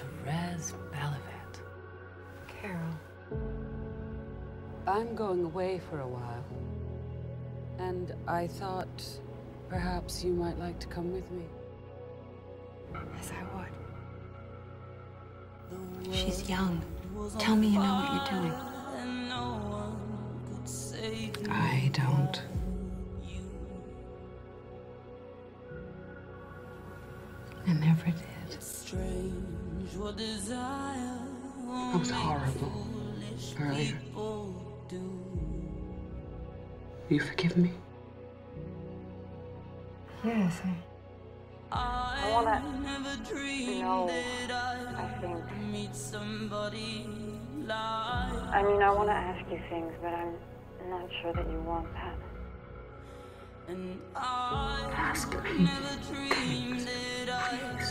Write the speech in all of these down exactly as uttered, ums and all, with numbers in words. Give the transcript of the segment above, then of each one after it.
Therese Balavet. Carol. I'm going away for a while. And I thought perhaps you might like to come with me. Yes, I would. She's young. Tell me you know what you're doing. I don't. I never did. I was horrible earlier. You forgive me? Yes, I... I wanna, you know, I think, I mean, I wanna ask you things, but I'm not sure that you want that. Ask me things, please.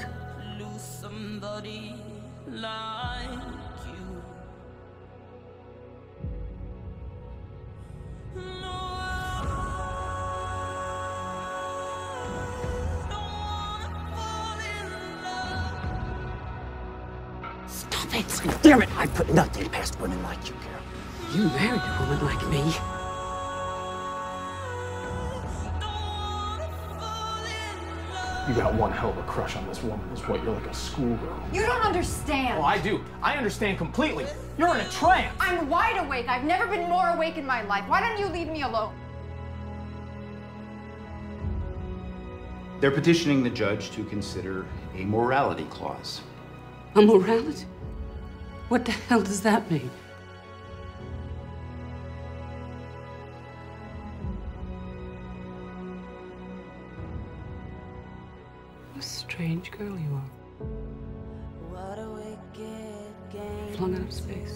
Stop it! Damn it! I put nothing past women like you, Carol. You married a woman like me. You got one hell of a crush on this woman. Is what, you're like a schoolgirl. You don't understand. Oh, I do. I understand completely. You're in a trance. I'm wide awake. I've never been more awake in my life. Why don't you leave me alone? They're petitioning the judge to consider a morality clause. A morality? What the hell does that mean? What a strange girl you are. Flung out of space.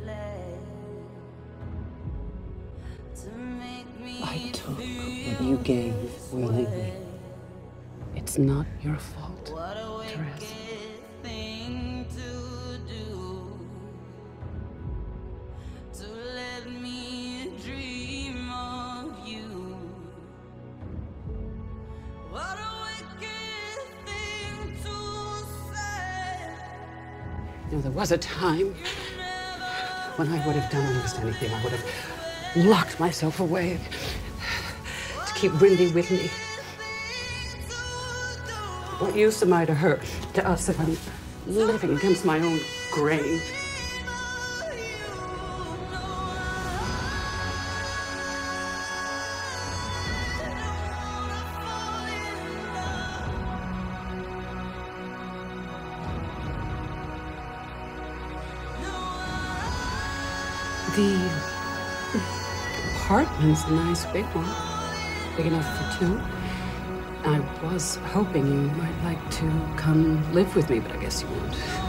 I took what you gave willingly. It's not your fault, Therese. You know, there was a time when I would have done almost anything. I would have locked myself away to keep Rindy with me. What use am I to her, to us, if I'm living against my own grain? The apartment's a nice big one, big enough for two. I was hoping you might like to come live with me, but I guess you won't.